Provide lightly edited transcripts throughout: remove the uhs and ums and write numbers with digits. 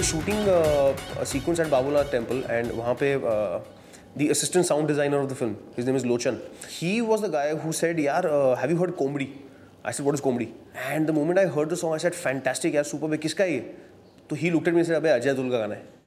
shooting a sequence at Babulnath Temple, and वहाँ पे the assistant sound designer of the film, his name is Lochan. He was the guy who said, "Yaar, have you heard Komdi?" I said, "What is Komdi?" And the moment I heard the song, I said, "Fantastic, यार, superb है, किसका है ये?" तो he looked at me and said, "अबे अजय अतुल का गाना है."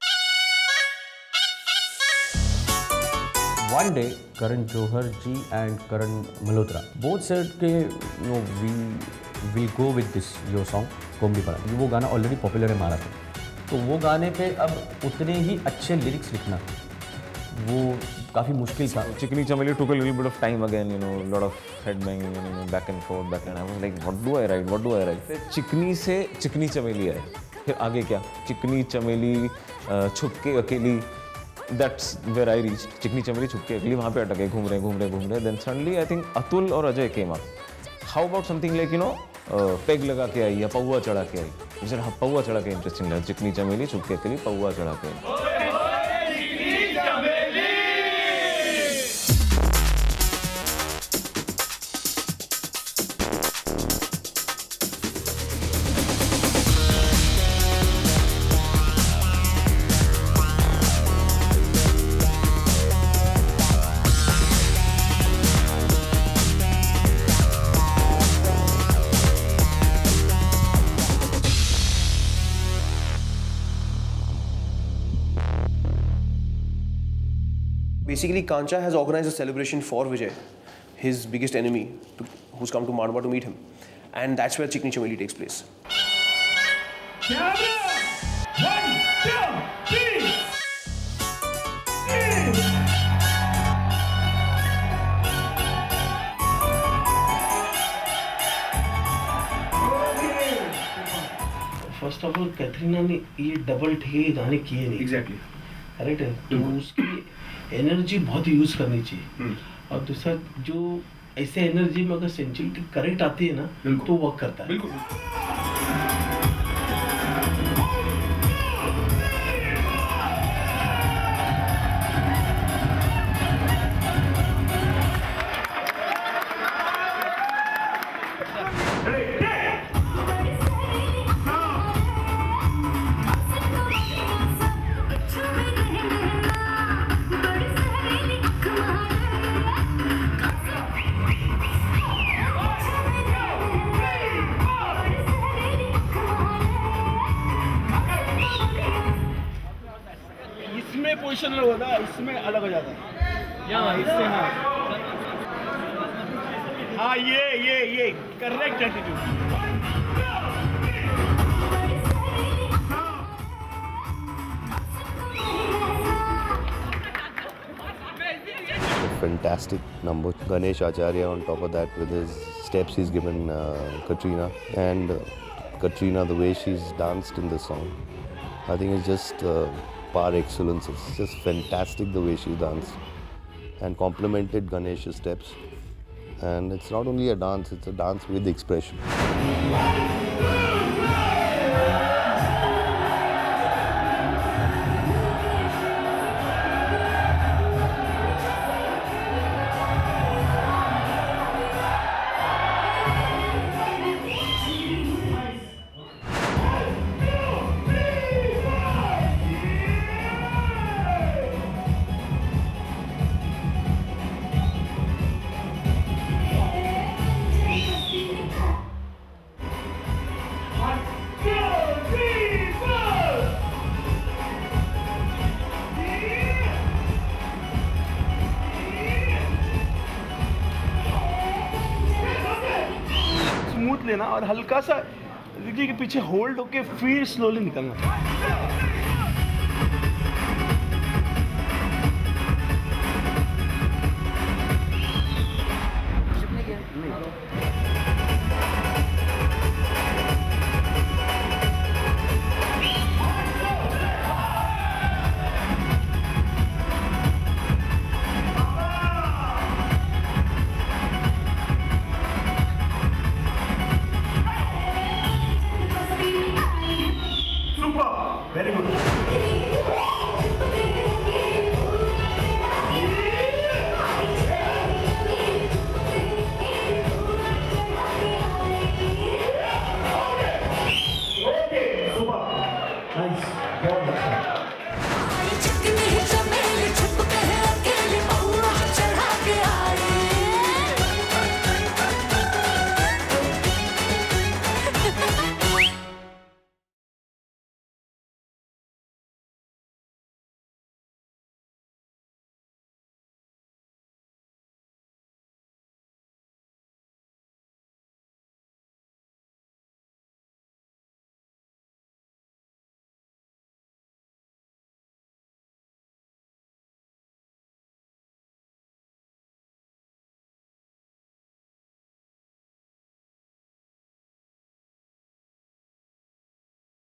One day, Karan Johar ji and Karan Malhotra both said कि we will go with this your song Komdi Pala. वो गाना already popular है महाराष्ट्र में, तो वो गाने पे अब उतने ही अच्छे lyrics लिखना वो काफ़ी मुश्किल था. Chikni Chameli took a little bit of time again, lot of head banging, back and forth, I was like, what do I write? फिर चिकनी से चिकनी चमेली आए, फिर आगे क्या, चिकनी चमेली छुपके अकेली, that's where I reached. चिकनी चमेली छुपके अकेली, वहाँ पे अटके, घूम रहे. Then suddenly I think Atul और Ajay came up. How about something like peg लगा के आई या पौवा चढ़ा के आई. मुझे पौवा चढ़ा के इंटरेस्टिंग लगा. चिकनी चमेली छुपके अकेली, पौवा चढ़ा के आई. Basically, Kancha has organized a celebration for Vijay, his biggest enemy, who's come to Madhva to meet him. And that's where Chikni Chameli takes place. First of all, Katrina ने ये डबल थे गाने किए नहीं. Exactly. करेक्ट है. तो उसकी energy बहुत यूज करनी चाहिए. और दूसरा जो ऐसे एनर्जी में अगर सेंचुरिटी करेक्ट आती है ना तो वर्क करता है. बिल्कुल. पोजिशन होता है, इसमें अलग हो जाता है. यहाँ इससे हाँ ये correct attitude. Fantastic number. Ganesh Acharya on top of that with his steps he's given Katrina, and Katrina, the way she's danced in the song, I think it's just par excellence. It's just fantastic the way she danced and complemented Ganesh's steps. And it's not only a dance, it's a dance with expression. लेना और हल्का सा Ricky के पीछे hold होके फिर slowly निकलना. Very good. बहुत अच्छा